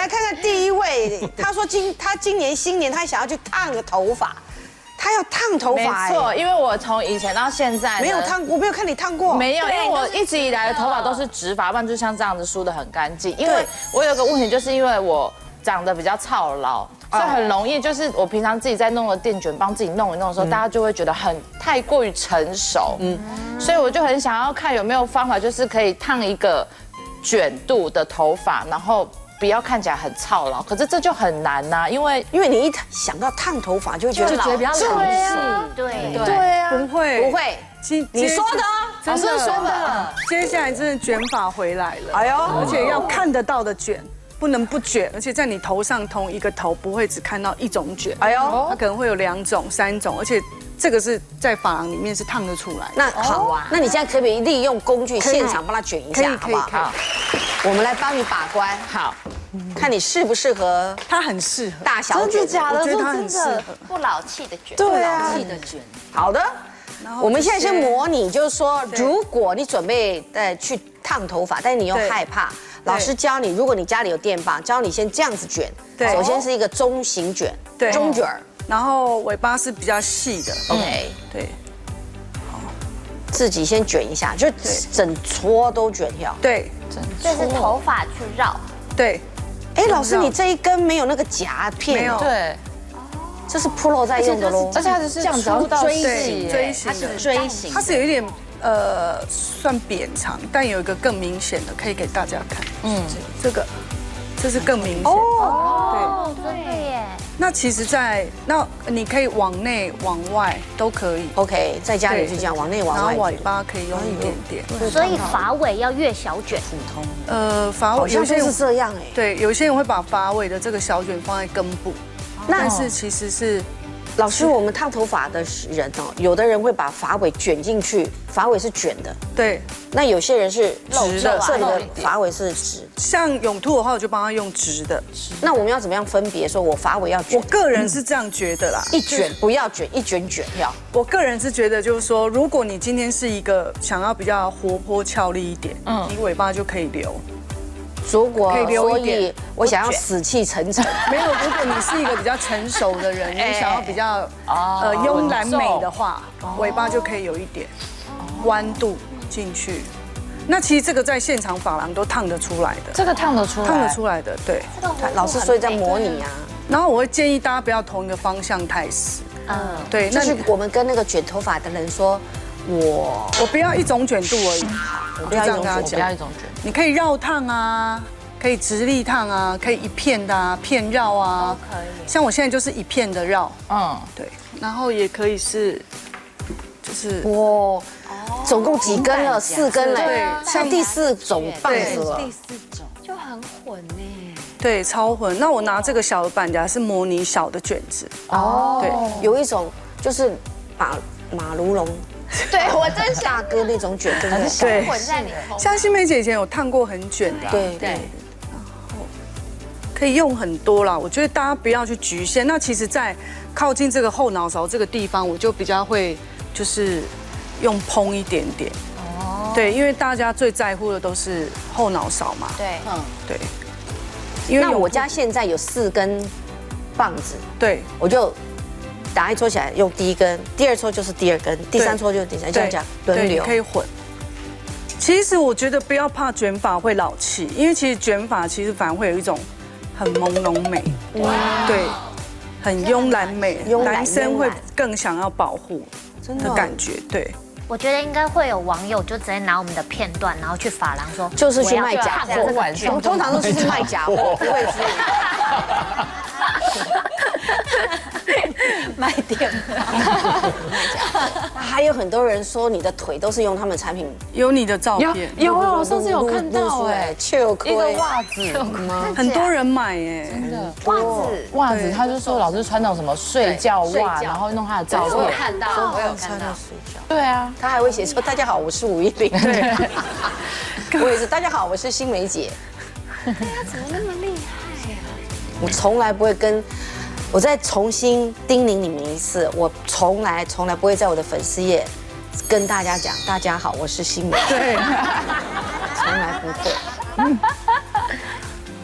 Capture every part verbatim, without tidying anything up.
看看第一位，他说今他今年新年他想要去烫个头发，他要烫头发。 没错，因为我从以前到现在没有烫，我没有看你烫过。 没有，因为我一直以来的头发都是直发，不然就像这样子梳得很干净。因为我有个问题，就是因为我长得比较操劳。 所以很容易，就是我平常自己在弄的电卷，帮自己弄一弄的时候，大家就会觉得很太过于成熟，嗯，所以我就很想要看有没有方法，就是可以烫一个卷度的头发，然后不要看起来很操劳。可是这就很难呐，因为因为你一想到烫头发，就会觉得就觉得比较老气， 对对啊， 不会不会，你说的， 老师说的， 接下来真的卷发回来了， 哎呦， 而且要看得到的卷。 不能不卷，而且在你头上同一个头不会只看到一种卷，哎呦，它可能会有两种、三种，而且这个是在发廊里面是烫得出来。 那好啊，那你现在可不可以利用工具现场帮他卷一下，好不好？我们来帮你把关， 好， 看你适不适合。 它很适合大小卷， 假的？ 我觉得它很适合不老气的卷， 对啊， 不老气的卷。 好的，我们现在先模拟，就是说，如果你准备呃去烫头发，但是你又害怕。 老师教你，如果你家里有电棒，教你先这样子卷。对，首先是一个中型卷，对，中卷儿， 然后尾巴是比较细的。 OK， 对， 好，自己先卷一下，就整撮都卷掉。 对， 这是头发去绕。 对， 哎，老师，你这一根没有那个夹片， 没有， 对， 这是 Pro 在用的喽， 而且它是这样子锥形，锥形的， 锥形， 它是有一点。 呃，算扁长，但有一个更明显的，可以给大家看。嗯，这个，这是更明显。 哦，对，真的耶。 那其实，在那你可以往内往外都可以。 OK， 在家里就这样往内往外。 然后尾巴可以用一点点。 所以发尾要越小卷。 普通。 呃，发尾有些人是这样哎。 对，有些人会把发尾的这个小卷放在根部，但是其实是。 老师，我们烫头发的人哦，有的人会把发尾卷进去，发尾是卷的。 对， 那有些人是直的， 这里的发尾是直。 像永兔的话，我就帮他用直的。 那我们要怎么样分别？说我发尾要卷？ 我个人是这样觉得啦， 一卷不要卷，一卷卷掉。 我个人是觉得，就是说，如果你今天是一个想要比较活泼俏丽一点，嗯，你尾巴就可以留。 如果可以留一点， 我想要死气沉沉。 没有，如果你是一个比较成熟的人，你想要比较呃慵懒美的话，尾巴就可以有一点弯度进去。那其实这个在现场发廊都烫得出来的， 这个烫得出来， 烫得出来的，对。 老师所以在模拟啊。 然后我会建议大家不要同一个方向太死。嗯，对。 就是我们跟那个卷头发的人说，我我不要一种卷度而已， 我不要一种卷， 不要一种卷。 你可以绕烫啊，可以直立烫啊，可以一片的啊，片绕啊， 可以。 像我现在就是一片的绕，嗯，对。然后也可以是，就是哇，总共几根了？四根了， 对， 像第四种棒子了。 第四种就很混呢。 对，超混。那我拿这个小的板夹是模拟小的卷子。哦，对， 有一种就是马马如龙。 对我真想大哥那种卷，对不对？ 对， 混在你头。 像新梅姐以前有烫过很卷的， 对对。然后可以用很多啦，我觉得大家不要去局限。那其实，在靠近这个后脑勺这个地方，我就比较会就是用蓬一点点。哦。对，因为大家最在乎的都是后脑勺嘛。 对， 嗯，对。因为我家现在有四根棒子， 对， 我就。 打一撮起来，用第一根，第二撮就是第二根，第三撮就是第三，这样讲轮流可以混。其实我觉得不要怕卷发会老气，因为其实卷发其实反而会有一种很朦胧美，对，很慵懒美，男生会更想要保护的感觉，对。 我觉得应该会有网友就直接拿我们的片段，然后去发廊说， 就是去卖假货， 晚上通常都是去卖假货，不会是。 卖店， 还有很多人说你的腿都是用他们产品， 有你的照片， 有啊，我上次有看到哎， 一个袜子， 很多人买哎， 真的袜子， 袜子，他就说老师穿那种什么睡觉袜，然后弄他的照片， 我有看到，我有看到， 对啊， 他还会写说大家好，我是吴一玲，对，我也是，大家好，我是新梅姐， 对呀，怎么那么厉害呀？ 我从来不会跟。 我再重新叮咛你们一次，我从来从来不会在我的粉丝页跟大家讲，大家好，我是新梅，对，从来不会。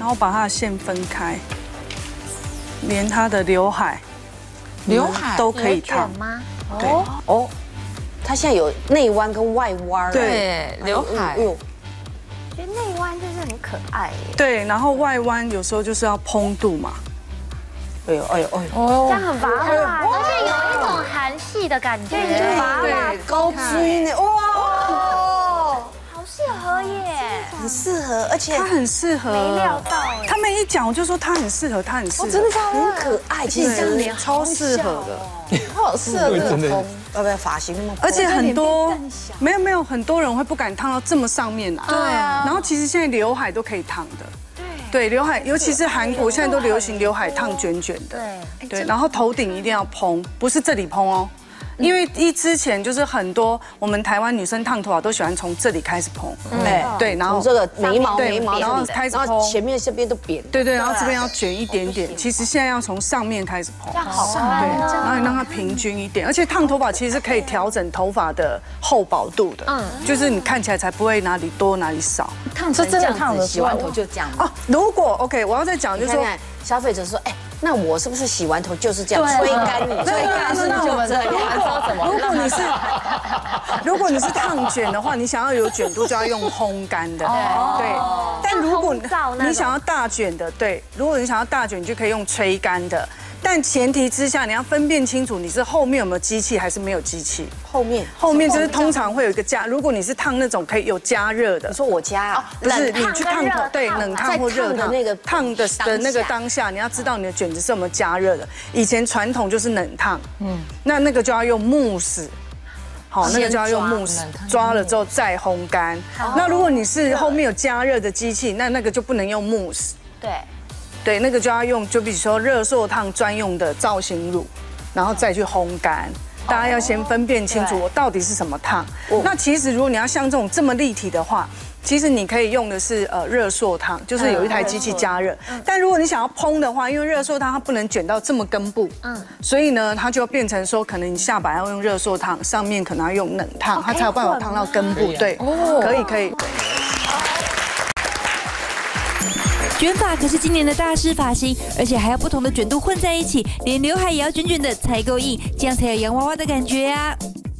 然后把它的线分开，连它的刘海、 刘海都可以烫吗？ 对哦，它现在有内弯跟外弯。 对，刘海。 我觉得内弯就是很可爱耶。 对，然后外弯有时候就是要蓬度嘛。 哎呦哎呦哎呦， 这样很拔辣，而且有一种韩系的感觉， 对， 高追呢，哇， 好适合耶， 很适合，而且它很适合。 没料到哎， 他们一讲我就说它很适合，它很适合， 真的很可爱，其实超适合的。 好适合这个风， 要不要发型吗？ 而且很多没有没有很多人会不敢烫到这么上面来。 对啊。 然后其实现在刘海都可以烫的。对，刘海，尤其是韩国现在都流行刘海烫卷卷的。对。对，然后头顶一定要蓬，不是这里蓬哦。因为一之前就是很多我们台湾女生烫头发都喜欢从这里开始蓬， 哎， 对，然后这个眉毛眉毛， 然后开始然后蓬， 前面这边都扁， 对对，然后这边要卷一点点。其实现在要从上面开始蓬， 好对，然后你让它平均一点，而且烫头发其实是可以调整头发的厚薄度的，嗯，就是你看起来才不会哪里多哪里少。 烫成这样子，洗完头就这样哦。如果 OK， 我要再讲就是说， 消费者说，哎。那我是不是洗完头就是这样吹干你？吹干是就这样。 如果你是如果你是烫卷的话，你想要有卷度就要用烘干的。对。但如果你想要大卷的，对，如果你想要大卷，你就可以用吹干的。但前提之下，你要分辨清楚你是后面有没有机器还是没有机器。 后面后面就是通常会有一个加，如果你是烫那种可以有加热的， 你说我加不是你去烫头，对，冷烫或热烫那个烫的的那个当下，你要知道你的卷子是有没有加热的。以前传统就是冷烫，嗯，那那个就要用慕斯。好，那个就要用慕斯抓了之后再烘干。那如果你是后面有加热的机器，那那个就不能用慕斯。 对。 对，那个就要用，就比如说热塑烫专用的造型乳，然后再去烘干。大家要先分辨清楚我到底是什么烫。那其实如果你要像这种这么立体的话，其实你可以用的是呃热塑烫，就是有一台机器加热。但如果你想要蓬的话，因为热塑烫它不能卷到这么根部，嗯，所以呢它就变成说，可能你下巴要用热塑烫，上面可能要用冷烫，它才有办法烫到根部。对，可以可以。 卷发可是今年的大师发型，而且还要不同的卷度混在一起，连刘海也要卷卷的才够硬，这样才有洋娃娃的感觉啊！